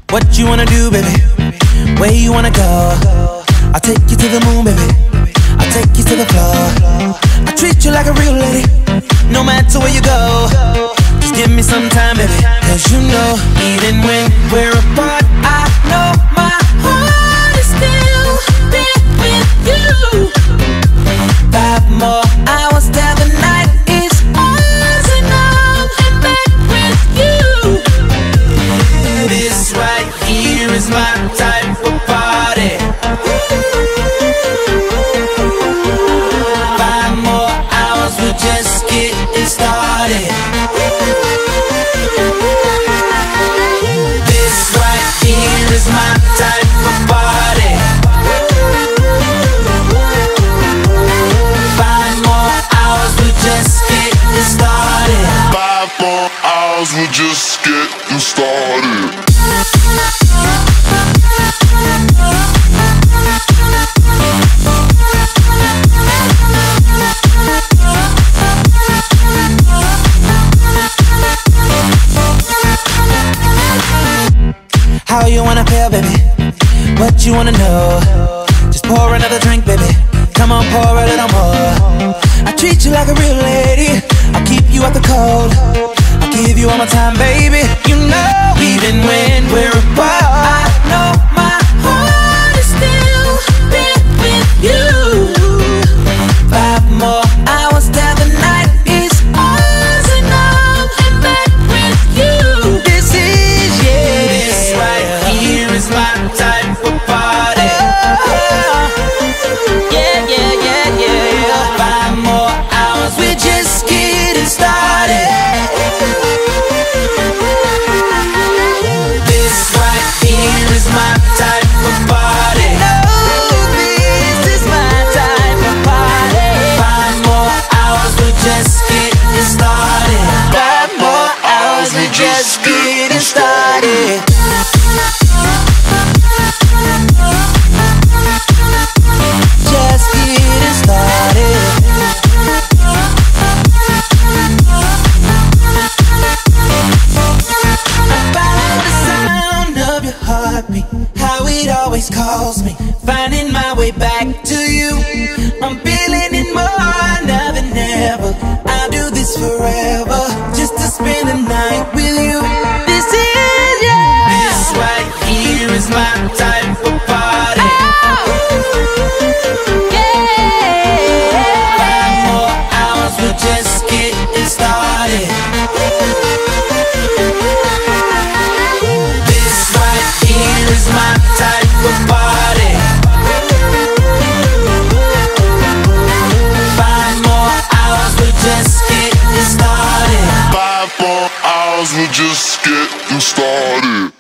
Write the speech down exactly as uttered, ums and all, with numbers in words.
What you wanna do, baby? Where you wanna go? I'll take you to the moon, baby. I'll take you to the floor. I treat you like a real lady, no matter where you go. Just give me some time, baby. Cause you know, even when we're apart, I know my heart is still there with you. Five more hours till the night is ours, and I'm in bed with you. This right here is my type of party. Five more hours, we're just getting started. This right here is my type of party. Five more hours, we're just getting started. Five more hours, we're just getting started. How you wanna feel, baby? What you wanna know? Just pour another drink, baby. Come on, pour a little more. I treat you like a real lady. I'll keep you out the cold. I'll give you all my time, baby. You know, even when we're apart, I know my heart is still there with you. Five more hours till the night is ours, and I'm in bed with you. This is, yeah, this right here is my type of party. Yeah, yeah, yeah, yeah. Five more hours, we're just getting started. This right here is my type of party. No, this is my type of party. Five more hours, we're just getting started. Five more hours, we're just getting started. Just getting started. By the sound of your heartbeat, how it always calls me, finding my way back to you. I'm feeling it more now than ever. I'll do this forever, just to spend the night with you. This is, yeah, this right here is my type of party. Just getting started. This right here is my type of party. Five more hours, we're just getting started. Five more hours, we're just getting started.